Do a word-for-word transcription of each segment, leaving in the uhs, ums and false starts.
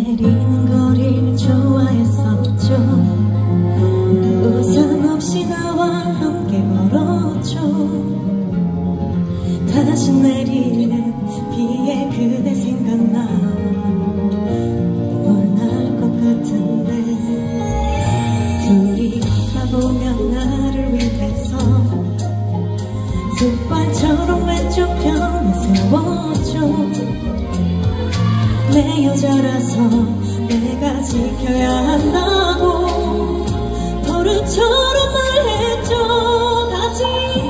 내리는 거리를 좋아했었죠. 우산 없이 나와 함께 걸었죠. 다시 내리는 비에 그대 생각나 눈물 날 것 같은데 둘이 걷다 보면 나를 위해서 습관처럼 왼쪽 편에 세웠죠. 내 여자라서 내가 지켜야 한다고 버릇처럼 말했죠. 다시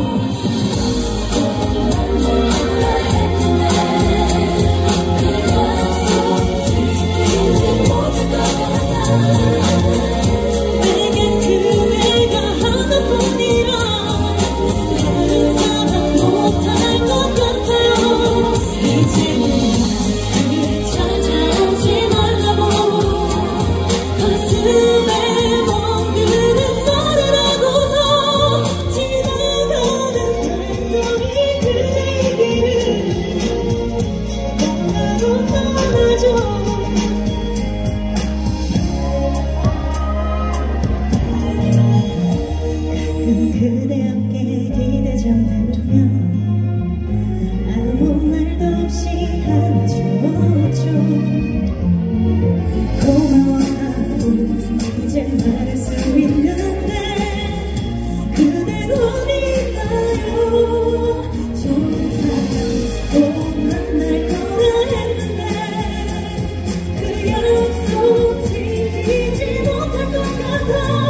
내겐 그대가 하나뿐이라 다른 사람 못할 것 같아요. 이제는 그대 함께 기대 잠들면 아무 말도 없이 안아주었죠. 고마워하고 이제 말할 수 있는데 그댄 어디가요. 좋은 사람 꼭 만날 거라 했는데 그 약속 지키지 못할 것 같아.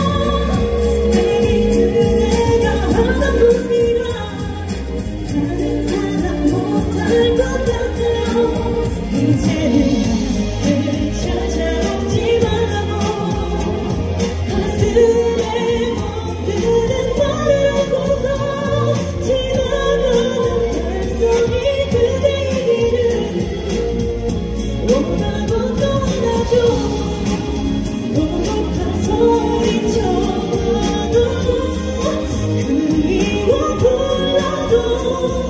이제는 나를 찾아오지 말라고 가슴에 멈드는 말을 하고서 지나가는 발소리 그대의 길을 원하고 떠나죠. 고독한 소리쳐도 그리워 불러도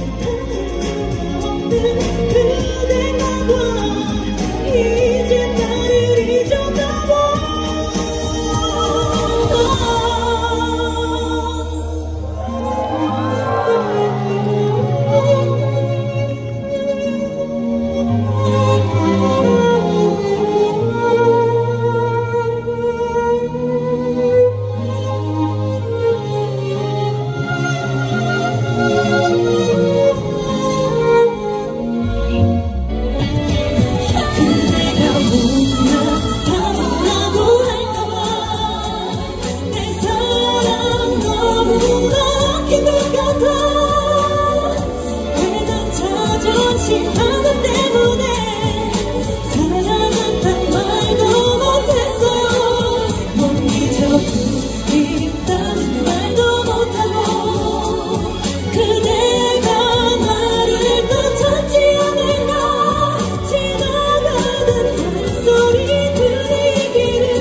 그대가 봐 이제 나를 잊었나 봐. 하나 때문에 사랑한단 말도 못했어요. 못 잊어도 있다는 말도 못하고 그대가 나를 또 찾지 않을까. 지나가는 발소리 그대의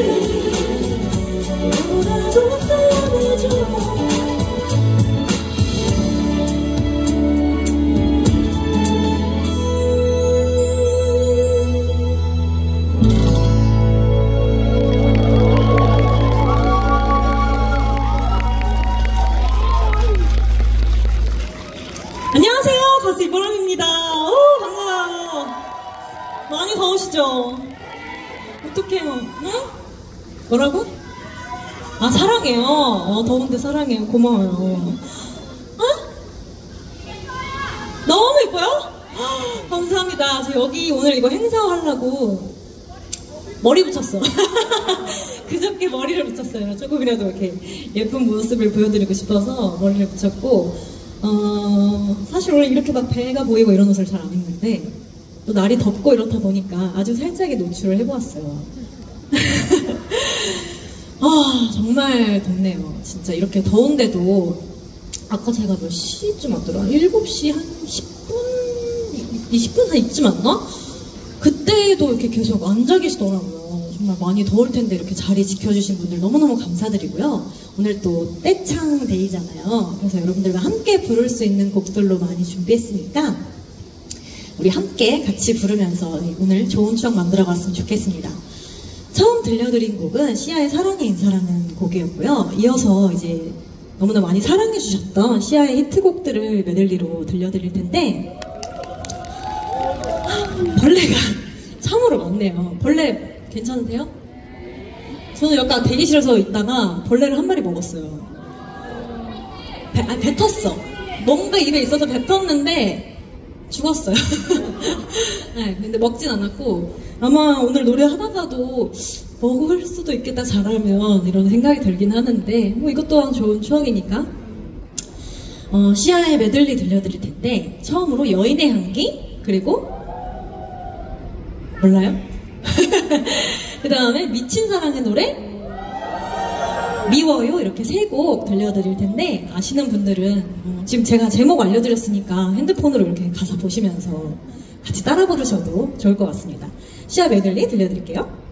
길을 뭐라도 떠나죠. 안녕하세요, 가수 이보람입니다. 오, 반가워요. 많이 더우시죠? 어떡해요? 응? 뭐라고? 아, 사랑해요. 어, 더운데 사랑해요. 고마워요. 어? 너무 예뻐요? 감사합니다. 저 여기 오늘 이거 행사하려고 머리 붙였어. 그저께 머리를 붙였어요. 조금이라도 이렇게 예쁜 모습을 보여드리고 싶어서 머리를 붙였고, 어, 사실 원래 이렇게 막 배가 보이고 이런 옷을 잘 안 입는데 또 날이 덥고 이렇다 보니까 아주 살짝의 노출을 해보았어요. 아, 정말 덥네요. 진짜 이렇게 더운데도 아까 제가 몇 시쯤 왔더라? 일곱 시 한 십 분? 이십 분 한 이쯤 왔나? 그때도 이렇게 계속 앉아 계시더라고요. 정말 많이 더울 텐데 이렇게 자리 지켜주신 분들 너무너무 감사드리고요. 오늘 또 떼창 데이잖아요. 그래서 여러분들과 함께 부를 수 있는 곡들로 많이 준비했으니까 우리 함께 같이 부르면서 오늘 좋은 추억 만들어갔으면 좋겠습니다. 처음 들려드린 곡은 시아의 사랑의 인사라는 곡이었고요. 이어서 이제 너무나 많이 사랑해주셨던 시아의 히트곡들을 메들리로 들려드릴 텐데, 벌레가 참으로 많네요. 벌레 괜찮으세요? 저는 약간 대기실에서 있다가 벌레를 한 마리 먹었어요. 배, 아니, 뱉었어. 뭔가 입에 있어서 뱉었는데 죽었어요. 네, 근데 먹진 않았고, 아마 오늘 노래 하다가도 먹을 수도 있겠다, 잘하면, 이런 생각이 들긴 하는데, 뭐 이것 또한 좋은 추억이니까. 어, 시아의 메들리 들려드릴 텐데, 처음으로 여인의 향기, 그리고 몰라요? 그 다음에 미친 사랑의 노래, 미워요, 이렇게 세 곡 들려드릴 텐데, 아시는 분들은 어, 지금 제가 제목 알려드렸으니까 핸드폰으로 이렇게 가사 보시면서 같이 따라 부르셔도 좋을 것 같습니다. 시아 메들리 들려드릴게요.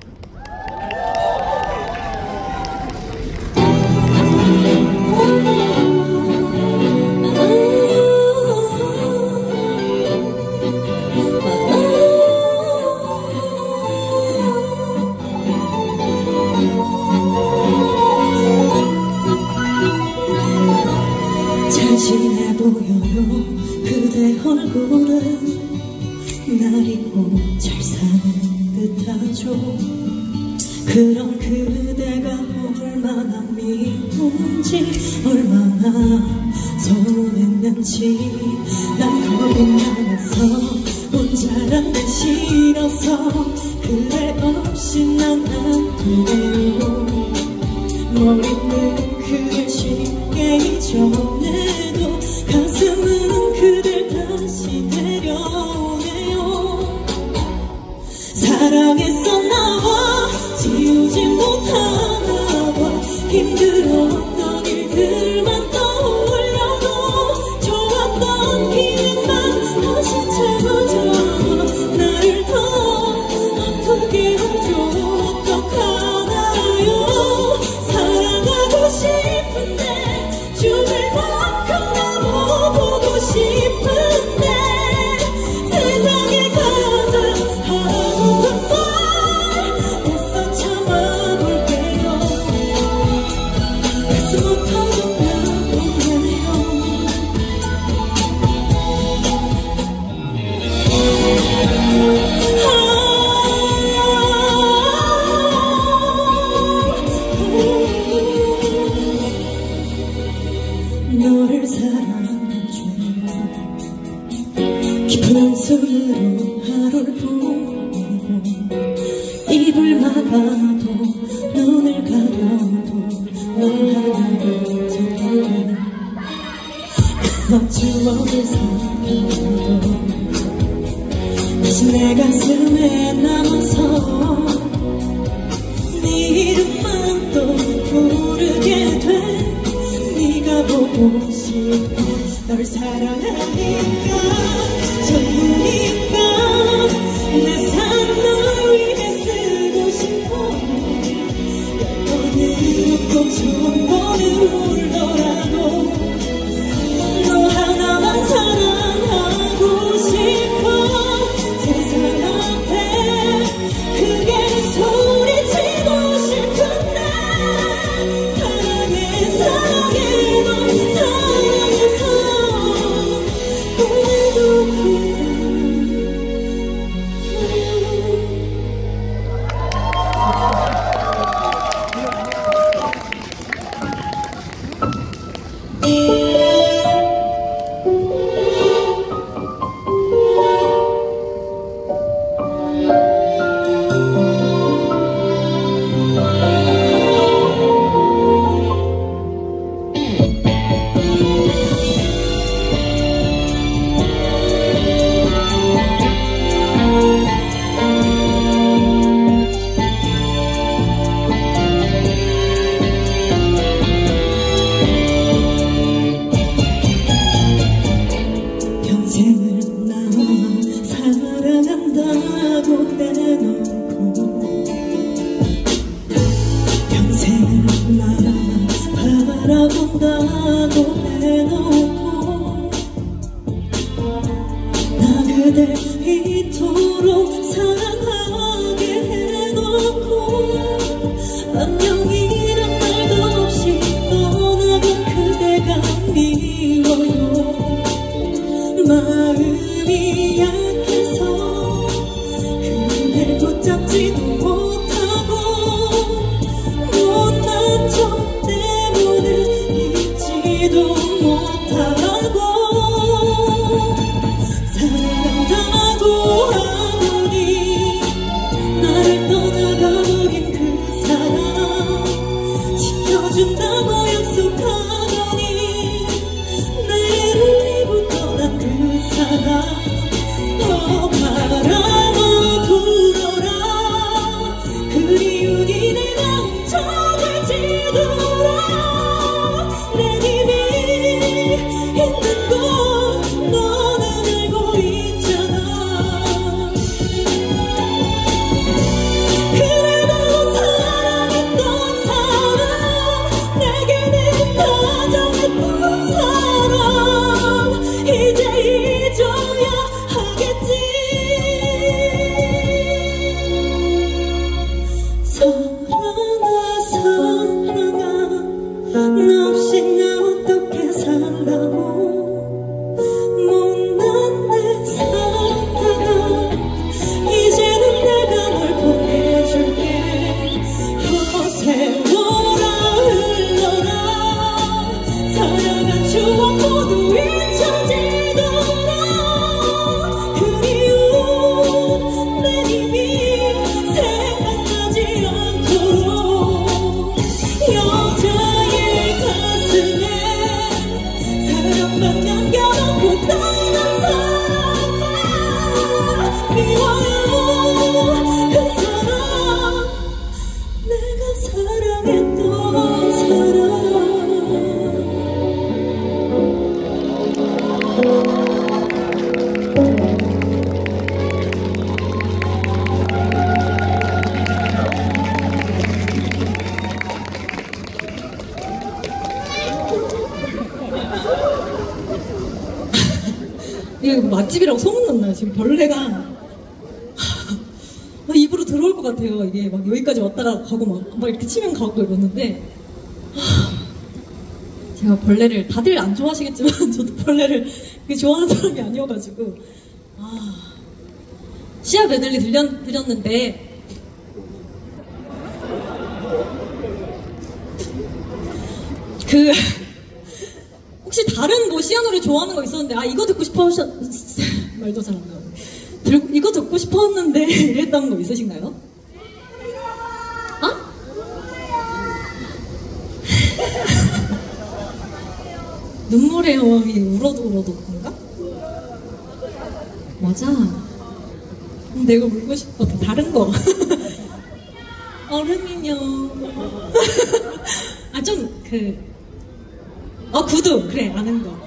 자신해 보여요. 그대 얼굴은 날 잊고 잘 사는 듯하죠. 그런 그대가 얼마나 미운지, 얼마나 서운했는지, 난 겁이 많아서 혼자란 게 싫어서 그래 없이 난 안 그래요. 머리는 그댈 쉽게 잊어내도 가슴은 그댈 다시 데려오네요. 사랑했었나봐, 지우지 못하나 봐. 힘들었던 일들만 떠올려도 좋았던 기억만 다시 채워져 나를 더 아프게 하죠. 어떡하나요? 사랑하고 싶은데, 죽을 만큼 너무 보고 싶은데, 세상에 가장 하고 말 애써 참아볼게요. 가슴 아파졌나 너를 사랑한 줄 깊은 한숨으로 하루를 보내고, 입을 막아도 눈을 가려도 널 하나로 찾게 애써 추억을 삼켜도 다시 내 가슴에 남아서 네 이름만 또 부르게 돼. 네가 보고 싶어, 널 사랑하니까 전부니까 내 삶 널 위해 쓰고 싶어. 열 번은 웃고 천 번은 울더라도 너 하나만 사랑하고 싶어. 세상 앞에 크게 소리치고 싶은데, 사랑해 사랑해 널 사랑해서 오늘도 그래. 바라본다고 해놓고 나 그댈 이게 맛집이라고 소문났나요? 지금 벌레가 입으로 들어올 것 같아요. 이게 막 여기까지 왔다가 가고 막, 막 이렇게 치면 가고 이러는데 제가 벌레를 다들 안 좋아하시겠지만 저도 벌레를 그렇게 좋아하는 사람이 아니어가지고 아, 시합 메들리 들렸, 드렸는데 그 혹시 다른 뭐 시아 노래 좋아하는 거 있었는데 아 이거 듣고 싶어 하셨 말도 잘 안 나오네. 이거 듣고 싶었는데 이랬던 거 있으신가요? 어? 눈물의 여왕이 울어도 울어도 그런가? 맞아. 내가 울고 싶어. 다른 거. 얼음인형. 아, 좀, 그, 어, 구두. 그래, 아는 거.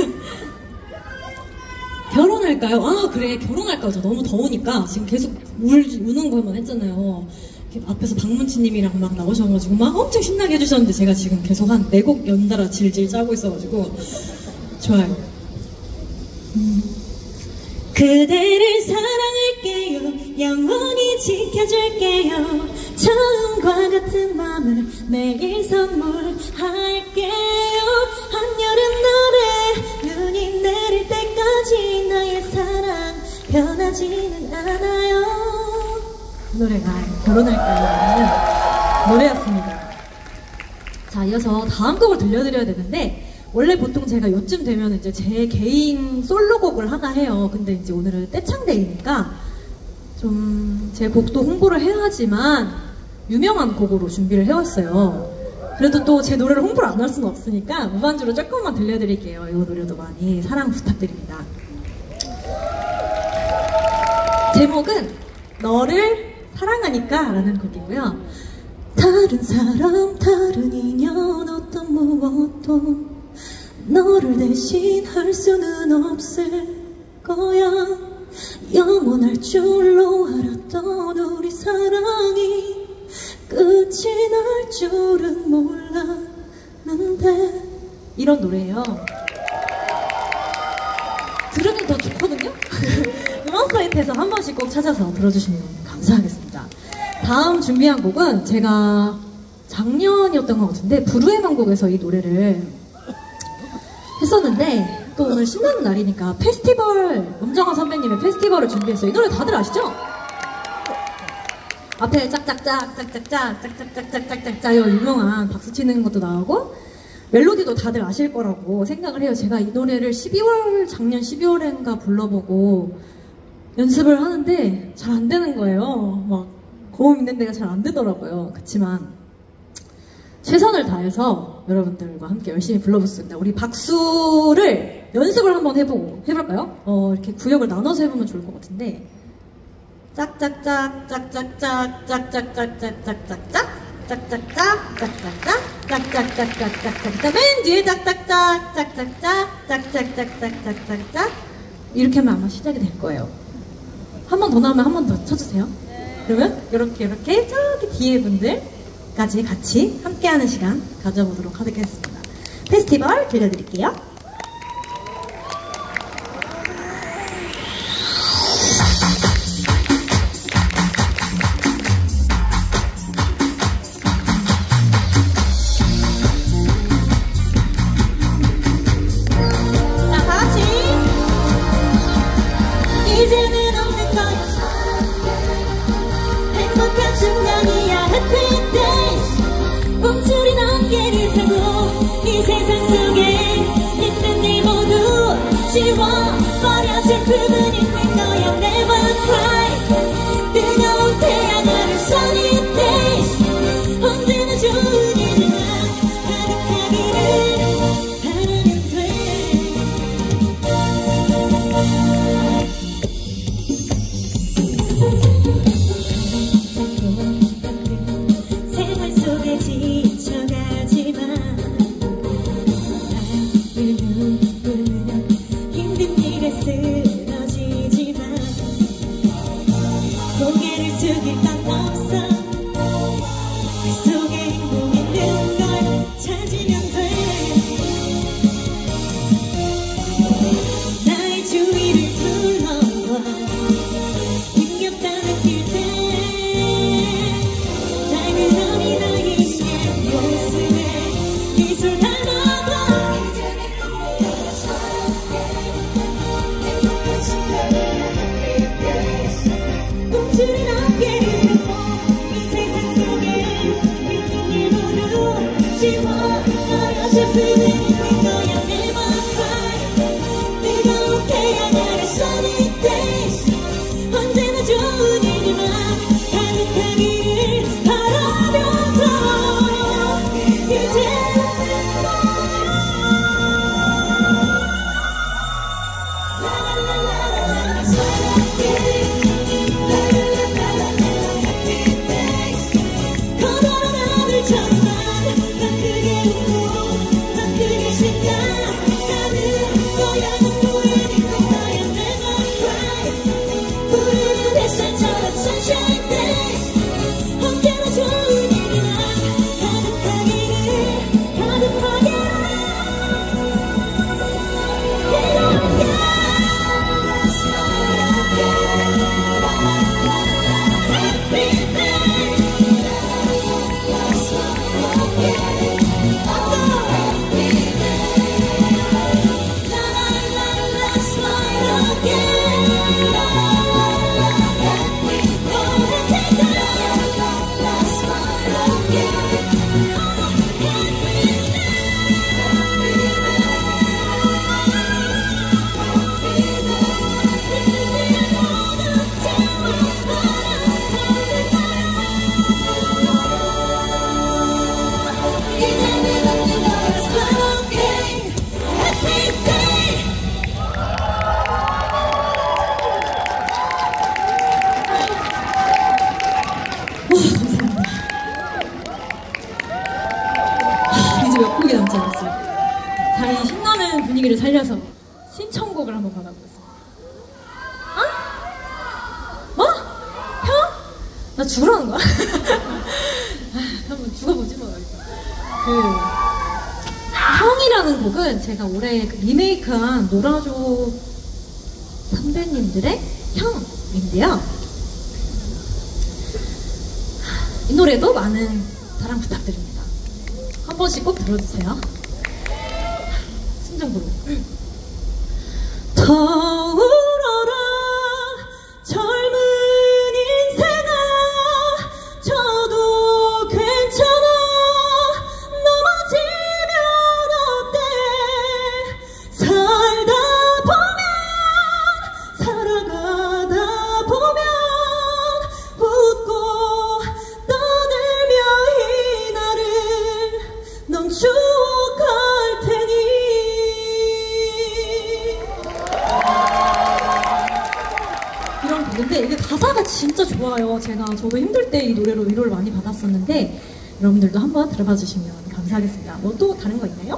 결혼할까요? 아, 그래, 결혼할까요? 저 너무 더우니까 지금 계속 울, 우는 거만 했잖아요. 앞에서 박문치님이랑 막 나오셔가지고 막 엄청 신나게 해주셨는데 제가 지금 계속 한 네 곡 연달아 질질 짜고 있어가지고 좋아요. 음. 그대를 사랑할게요. 영원히 지켜줄게요. 처음과 같은 맘을 매일 선물할게요. 한여름 노래 눈이 내릴 때까지 나의 사랑 변하지는 않아요. 그 노래가 결혼할까요? 라는 노래였습니다. 자, 이어서 다음 곡을 들려드려야 되는데 원래 보통 제가 요쯤 되면 이제 제 개인 솔로곡을 하나 해요. 근데 이제 오늘은 떼창데이니까 좀 제 곡도 홍보를 해야 하지만 유명한 곡으로 준비를 해왔어요. 그래도 또 제 노래를 홍보를 안 할 수는 없으니까 무반주로 조금만 들려드릴게요. 이 노래도 많이 사랑 부탁드립니다. 제목은 너를 사랑하니까 라는 곡이고요. 다른 사람 다른 인연 어떤 무엇도 너를 대신할 수는 없을 거야. 영원할 줄로 알았던 우리 사랑이 끝이 날 줄은 몰랐는데 이런 노래예요. 들으면 더 좋거든요? 음악 사이트에서 한 번씩 꼭 찾아서 들어주시면 감사하겠습니다. 다음 준비한 곡은 제가 작년이었던 것 같은데 부르의 명곡에서 이 노래를 했었는데 또 오늘 신나는 날이니까 페스티벌, 엄정화 선배님의 페스티벌을 준비했어요. 이 노래 다들 아시죠? 앞에 짝짝짝 짝짝짝 짝짝짝짝짝짝짝 이 유명한 박수 치는 것도 나오고 멜로디도 다들 아실 거라고 생각을 해요. 제가 이 노래를 십이월 작년 십이월인가 불러보고 연습을 하는데 잘 안 되는 거예요. 막 고음 있는 데가 잘 안 되더라고요. 그치만 최선을 다해서 여러분들과 함께 열심히 불러봤습니다. 우리 박수를 연습을 한번 해보고 해볼까요? 어, 이렇게 구역을 나눠서 해보면 좋을 것 같은데 짝짝짝 짝짝짝 짝짝짝짝짝짝짝 짝짝짝 짝짝짝 짝짝짝짝짝짝짝 맨 뒤에 짝짝짝 짝짝짝 짝짝짝짝짝짝짝 이렇게 하면 아마 시작이 될 거예요. 한 번 더 나오면 한 번 더 쳐주세요. 그러면 이렇게 이렇게 저기 뒤에 분들까지 같이 함께하는 시간 가져보도록 하겠습니다. 페스티벌 들려드릴게요. 이제는 없는 거야. 행복한 순간이야. Happy days. 꿈틀인 어깨를 타고 이 세상 속에 있는 일 모두 지워버려. 슬픔은 있는 거야. Never cry. 뜨거운 태양 아래 sunny days. 언제나 좋은 일들만 가득하기를 바라면 돼. 생활 속에 지쳐가지만 나를 누구는 힘든 일에 쓰러지지만 고개를 숙일 건 없어. 그 속에 행복 있는 걸 찾으면 돼. 나의 주위를 감사합니다. 하, 이제 몇 곡이 남지 않았어요. 자, 이 신나는 분위기를 살려서 신청곡을 한번 받아보겠습니다. 어? 뭐? 형? 나 죽으라는 거야? 아, 한번 죽어보지 뭐. 그 형이라는 곡은 제가 올해 그 리메이크한 노라조 선배님들의 형인데요. 이 노래도 많은 사랑 부탁드립니다. 한 번씩 꼭 들어주세요. 심정부로. 더울어라 젊은 인생아 저도 괜찮아 넘어지면 어때 살다 보면 살아가다 보면 웃고 떠들며 이 나를 넌 추억할 테니. 이런 곡인데 이게 가사가 진짜 좋아요. 제가 저도 힘들 때 이 노래로 위로를 많이 받았었는데 여러분들도 한번 들어봐 주시면 감사하겠습니다. 뭐 또 다른 거 있나요?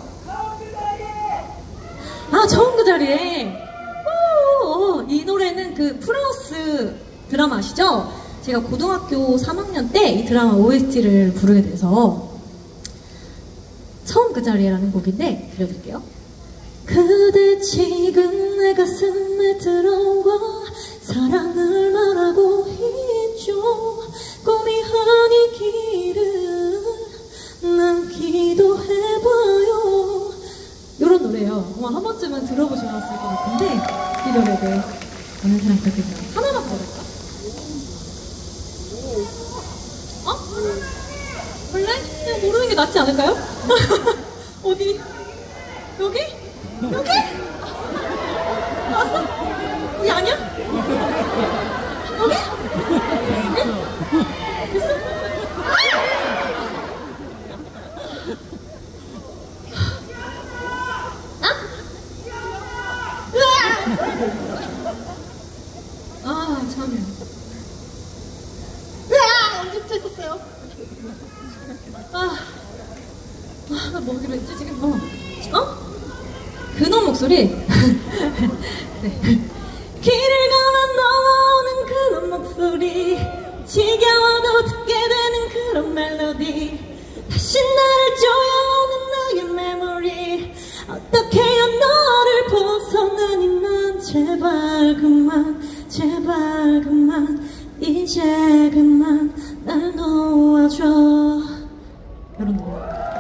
아, 처음 그 자리에. 오, 이 노래는 그 프라우스 드라마 아시죠? 제가 고등학교 삼 학년 때 이 드라마 오에스티를 부르게 돼서 처음 그 자리에라는 곡인데 들려드릴게요. 그대 지금 내 가슴에 들어와 사랑을 말하고 있죠. 꿈이 아니기를 난 기도해봐요. 이런 노래예요. 아마 한 번쯤은 들어보셨을 것 같은데 이 노래를 많은 사랑 부탁드립니다. 하나만 부를까? 어? 원래? 그냥 모르는 게 낫지 않을까요? 어디? 여기? 여기? 나왔어? 여기 아니야? 여기? 여기? 됐어? 아? 아, 참. 으아! 언제부터 했었어요? 아, 아, 나 뭐기로 했지, 지금? 어? 어? 근원 목소리? 네. 길을 걸어 넘어오는 그런 목소리 지겨워도 듣게 되는 그런 멜로디 다시 나를 조여오는 나의 메모리 어떻게 해야 너를 벗어나니 난 제발 그만 제발 그만 이제 그만 날 놓아줘. 이런 노래.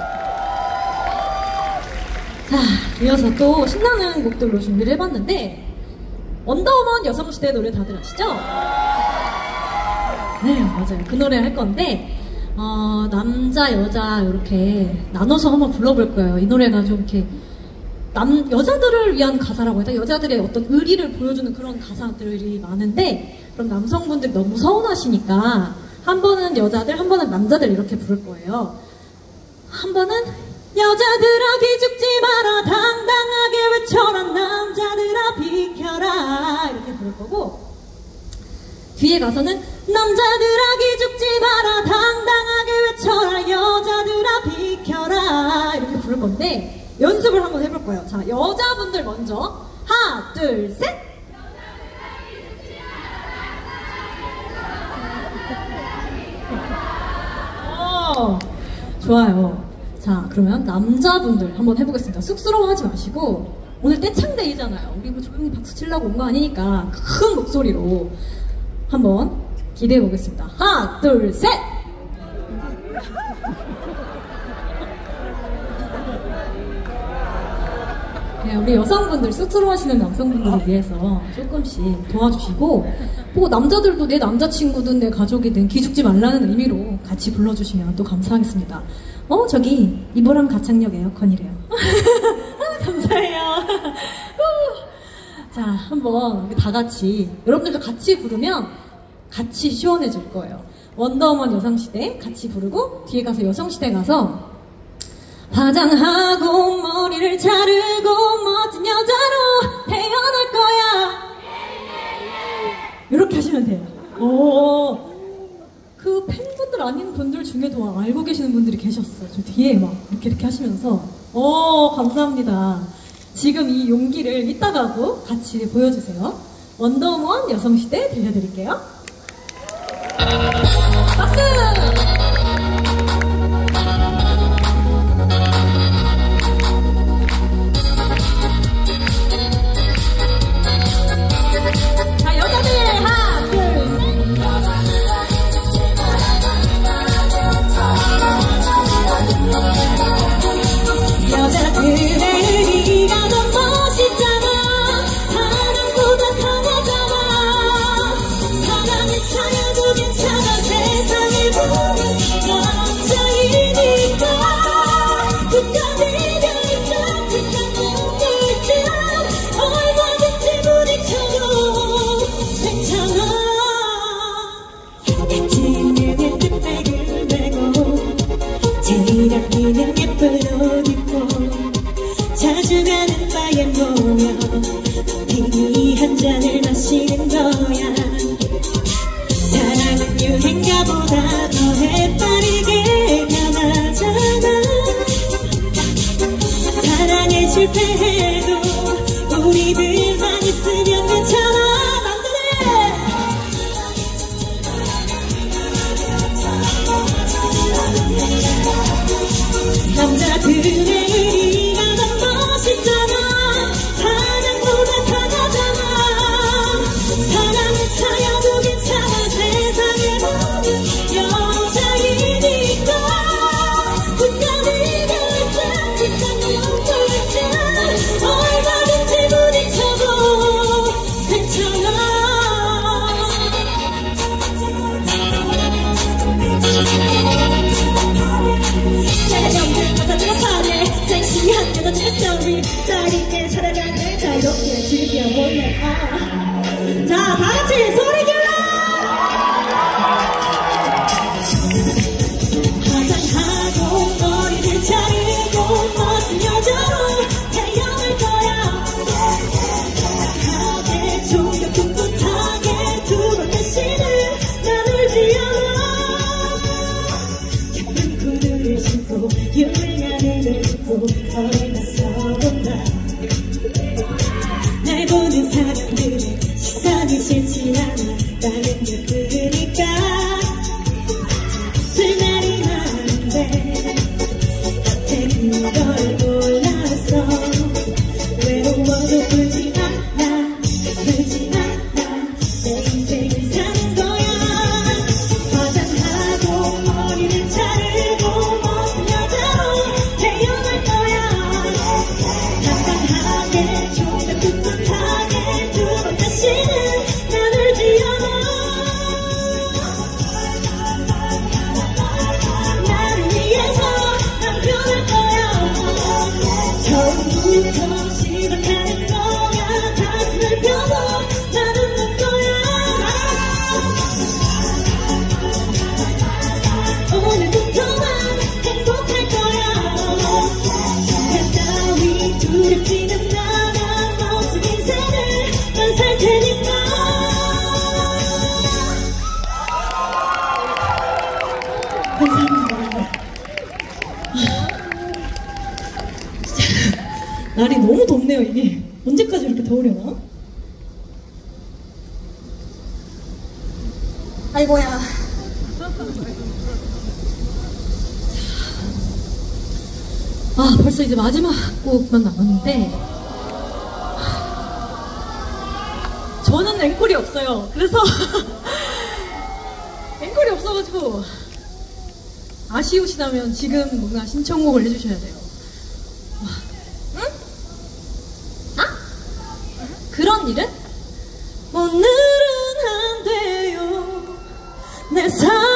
자, 이어서 또 신나는 곡들로 준비를 해봤는데 원더우먼 여성시대 노래 다들 아시죠? 네, 맞아요. 그 노래 할 건데 어, 남자, 여자 이렇게 나눠서 한번 불러볼 거예요. 이 노래가 좀 이렇게 남, 여자들을 위한 가사라고 해야 되나? 여자들의 어떤 의리를 보여주는 그런 가사들이 많은데 그럼 남성분들이 너무 서운하시니까 한 번은 여자들, 한 번은 남자들 이렇게 부를 거예요. 한 번은 여자들아 기죽지 마라 당당하게 외쳐라 남자들아 비켜라 이렇게 부를 거고 뒤에 가서는 남자들아 기죽지 마라 당당하게 외쳐라 여자들아 비켜라 이렇게 부를 건데 연습을 한번 해볼 거예요. 자, 여자분들 먼저 하나 둘 셋 오, 좋아요. 자, 그러면 남자분들 한번 해보겠습니다. 쑥스러워하지 마시고 오늘 떼창데이잖아요. 우리 뭐 조용히 박수 치려고 온 거 아니니까 큰 목소리로 한번 기대해보겠습니다. 하나, 둘, 셋! 네, 우리 여성분들, 쑥스러워하시는 남성분들을 위해서 조금씩 도와주시고 뭐 남자들도 내 남자친구든 내 가족이든 기죽지 말라는 의미로 같이 불러주시면 또 감사하겠습니다. 어, 저기 이보람 가창력 에어컨이래요. 아, 감사해요. 자, 한번 다 같이 여러분들도 같이 부르면 같이 시원해질 거예요. 원더우먼 여성시대 같이 부르고 뒤에 가서 여성시대 가서 화장하고 머리를 자르고 멋진 여자로 태어날 거야 이렇게 하시면 돼요. 오, 그 그 팬분들 아닌 분들 중에도 알고 계시는 분들이 계셨어요. 저 뒤에 막 이렇게 이렇게 하시면서 어 감사합니다. 지금 이 용기를 이따가도 같이 보여주세요. 원더우먼 여성시대 들려드릴게요. 박수! 자, 여자들 하나, 둘, 셋. 여자들의 의리가 더 멋있잖아. 사랑보다 강하잖아. 사랑을 차려도 괜찮아. 세상을 보는 남자이니까. 끝까지 결정, 끝까지 결정. 얼마든지 부딪혀도 괜찮아. 같은 눈에 끝백을 메고 제일 아끼는 예쁜 옷 입고 자주 가는 바에 모여 커피 한 잔을 마시는 거야. 사랑은 유행가보다 더 해빠르게 변하잖아. 사랑에 실패해도 우리들만 있으면 괜찮아. 남자들의 의리가 더 멋있잖아. 사랑보다 강하잖아. 사랑을 차려도 괜찮아. 세상에 모든 여자이니까. 끝까지 결정, 끝까지 결정. 얼마든지 부딪혀도 괜찮아. 섹시한 여자들의 스토리 짜릿하게 살아가는 자유롭게 즐겨볼래. 아. 자, 다같이 소리 질러! 화장하고 머리를 자르고 멋진 여자로 태어날 거야. 하게 조금 풋풋하게 두 번 다시는 난 울지 않아. 예쁜 구두를 신고 유명한 을 신고 거리 나서본다. 날 보는 사람들의 시선이 싫지 않아. 나는 예쁘니까 술날이 많은데 곁에 그걸 몰라서 외로워도 울지 않아. 울지 않아. 내 인생을 사는 거야. 화장하고 머리를 자르고 멋진 여자로 태어날 거야. 당당하게 조금 풋풋하게 두 번 다시는 난 울지 않아. 나를 위해서 난 변할 거야. 처음부터 시작하는 거야. 가슴을 펴도 난 웃는 거야. 오늘부터만 행복할 거야. 시간 따위 두렵지는 않아. 멋진 인생을 난 살 테니까. 감사합니다. 날이 너무 덥네요. 이게 언제까지 이렇게 더우려나? 아이고야. 아, 벌써 이제 마지막 곡만 남았는데 저는 앵콜이 없어요. 그래서 앵콜이 없어가지고 아쉬우시다면 지금 뭔가 신청곡을 해주셔야 돼요. 와, 응? 아? 그런 일은? 오늘은 안 돼요. 내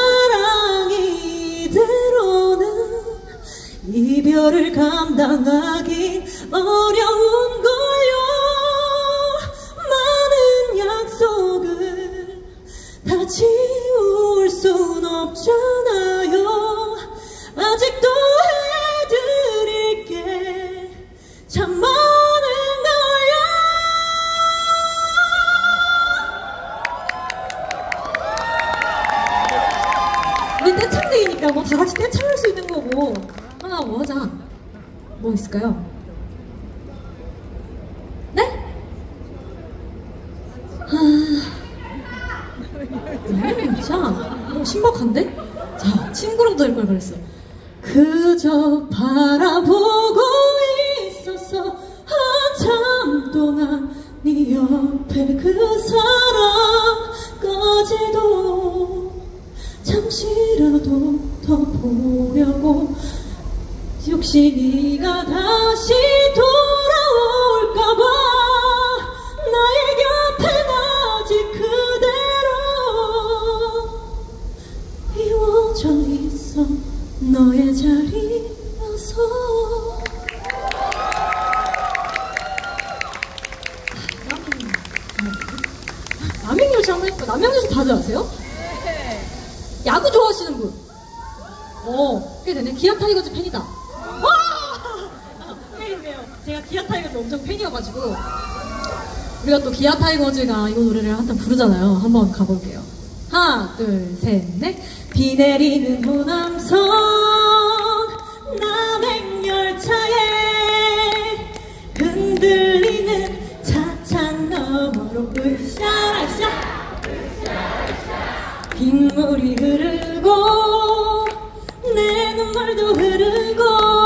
사랑이 이대로는 이별을 감당하기 어려운 걸요. 많은 약속을 다 지울 순 없잖아요. 아직도 해드릴게 참 많은 걸요. 떼창데이니까 뭐 다 같이 떼창할 수 있는 거고 하나 뭐 하자. 뭐 있을까요? 네? 하... 네, 자, 뭐 신박한데? 자, 친구랑도 할 걸 그랬어. 그저 바라보고 있었어 한참 동안 네 옆에 그 사랑까지도 잠시라도 더 보려고 혹시 네가 다시 돌아올까봐 나의 곁엔 아직 그대로 이루어져 있어 너의 자리여서. 남행요시 한번 해볼까? 남행요시 다들 아세요? 네. 야구 좋아하시는 분? 어, 꽤 되네. 기아 타이거즈 팬이다. 와! 꽤 있네요. 제가 기아 타이거즈 엄청 팬이어가지고 우리가 또 기아 타이거즈가 이 노래를 한번 부르잖아요. 한번 가볼게요. 하나, 둘, 셋, 넷. 비 내리는 호남선 남행열차에 흔들리는 차찬 너머로 으쌰으쌰 빗물이 흐르고 내 눈물도 흐르고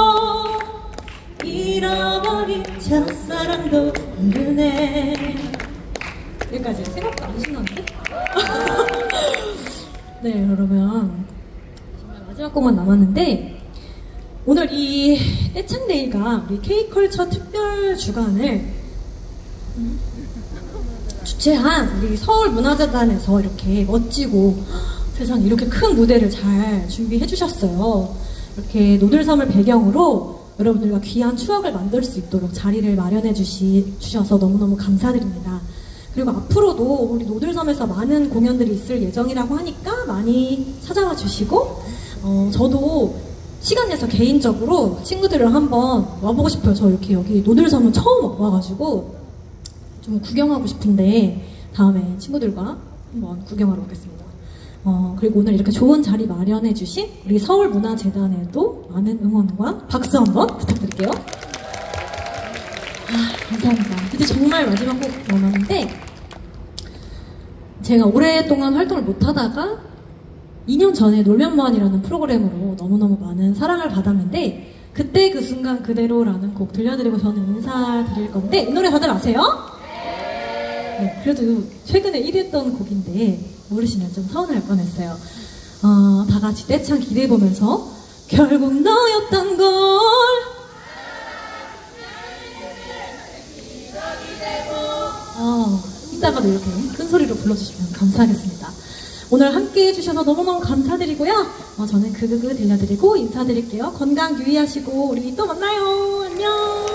잃어버린 첫사랑도 흐르네. 여기까지. 생각보다 안 신나는데? 네, 그러면 정말 마지막 곡만 남았는데 오늘 이 떼창데이가 우리 K컬처 특별 주간을 주최한 우리 서울문화재단에서 이렇게 멋지고 세상에 이렇게 큰 무대를 잘 준비해 주셨어요. 이렇게 노들섬을 배경으로 여러분들과 귀한 추억을 만들 수 있도록 자리를 마련해 주시, 주셔서 너무너무 감사드립니다. 그리고 앞으로도 우리 노들섬에서 많은 공연들이 있을 예정이라고 하니까 많이 찾아와 주시고 어, 저도 시간 내서 개인적으로 친구들이랑 한번 와보고 싶어요. 저 이렇게 여기 노들섬은 처음 와가지고 좀 구경하고 싶은데 다음에 친구들과 한번 구경하러 오겠습니다. 어, 그리고 오늘 이렇게 좋은 자리 마련해 주신 우리 서울문화재단에도 많은 응원과 박수 한번 부탁드릴게요. 아, 감사합니다. 이제 정말 마지막 곡 남았는데 제가 오랫동안 활동을 못하다가 이 년 전에 놀면뭐하니라는 프로그램으로 너무너무 많은 사랑을 받았는데 그때 그 순간 그대로라는 곡 들려드리고 저는 인사드릴 건데 이 노래 다들 아세요? 네, 그래도 최근에 일 위 했던 곡인데 모르시면 좀 서운할 뻔했어요. 어, 다 같이 떼창 기대해보면서 결국 너였던 걸 어, 이따가도 이렇게 큰 소리로 불러주시면 감사하겠습니다. 오늘 함께 해주셔서 너무너무 감사드리고요. 어, 저는 그그그 들려드리고 인사드릴게요. 건강 유의하시고 우리 또 만나요. 안녕.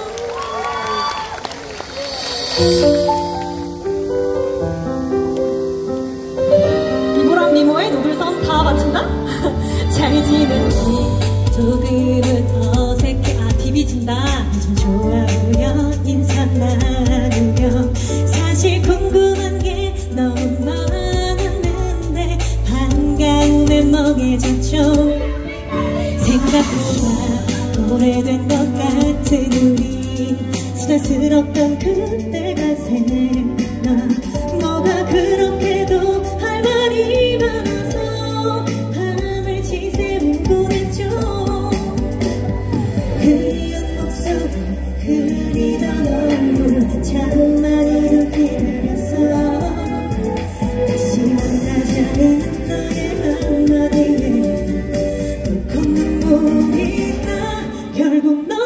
미모랑 미모의 노들섬 다 바친다? 잘 지냈지? 조금은 어색해. 아, 비비진다. 좀 좋아하면 인사 나누며 사실 궁금한 게 너무 많았는데 반가움에 멍해졌죠. 생각보다 오래된 것 같은 우리 수다스럽던 그때가 생각나. 뭐가 그렇게도 할 말이 많아서 밤을 지새우곤 했죠. 그리운 목소리 그리던 얼굴 참 많이 기다렸어. 다시 만나자는 너의 한마디에 울컥 눈물이 나. 결국 너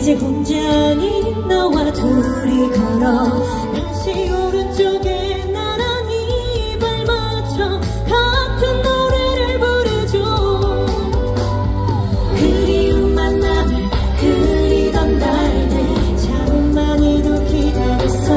이제 혼자 아닌 너와 둘이 걸어 다시 오른쪽에 나란히 발맞춰 같은 노래를 부르죠. 그리운 만남을 그리던 날들 참 많이도 기다렸어.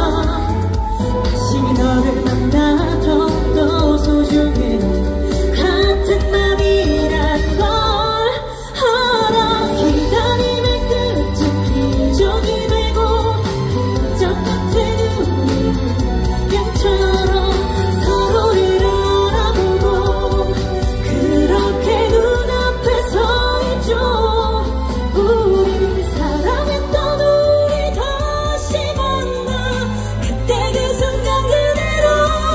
다시 너를 만나 더더 소중해. 같은 맘이란 걸 알아. 기다림의 끝은 기적이 되고 그저 같은 우리 양처럼 서로를 알아보고 그렇게 눈앞에 서 있죠. 우리 사랑했던 우리 다시 만나 그때 그 순간 그대로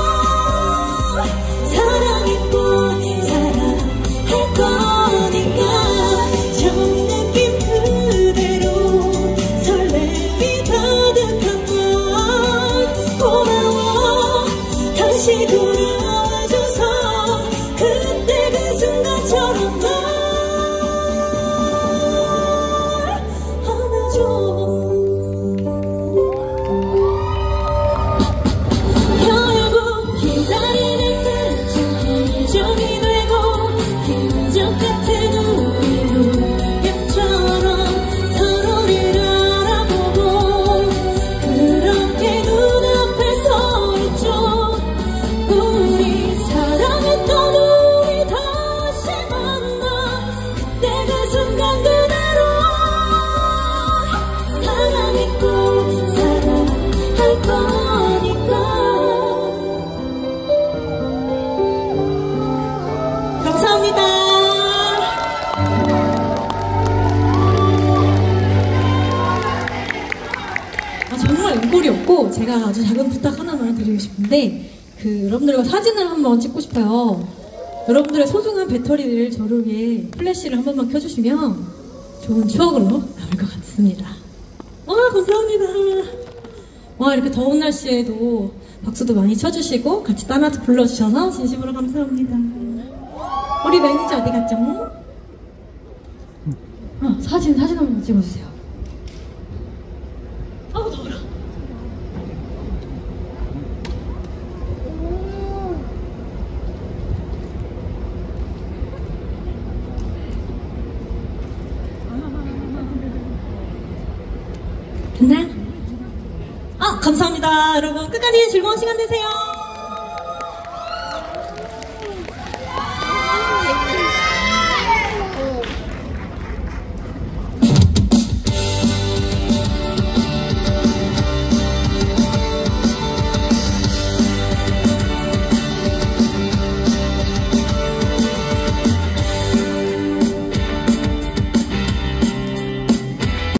사랑했고 사랑할 거니까 저 느낌 그대로 설렘이 가득한 날 고마워. 다시 돌아와줘서 그때 그 순간처럼 날 안아줘. 결국 기다림의 끝은 기적이 되고 기적 같은 우리 양처럼 서로를 알아보고 그렇게 눈앞에 서 있죠. 우리 사랑했던 우리 다시 만나 그때 그 순간 그대로 사랑했고 사랑할 거니까. 감사합니다. 아, 정말 은골이었고 제가 아주 작은 부탁 하나만 드리고 싶은데 그 여러분들과 사진을 한번 찍고 싶어요. 여러분들의 소중한 배터리를 저를 위해 플래시를 한 번만 켜주시면 좋은 추억으로 남을 것 같습니다. 와, 감사합니다. 와, 이렇게 더운 날씨에도 박수도 많이 쳐주시고 같이 따라서 불러주셔서 진심으로 감사합니다. 우리 매니저 어디 갔죠? 어, 사진 사진 한번 찍어주세요. 아우 더워라. 됐나? 아, 감사합니다. 여러분 끝까지 즐거운 시간 되세요.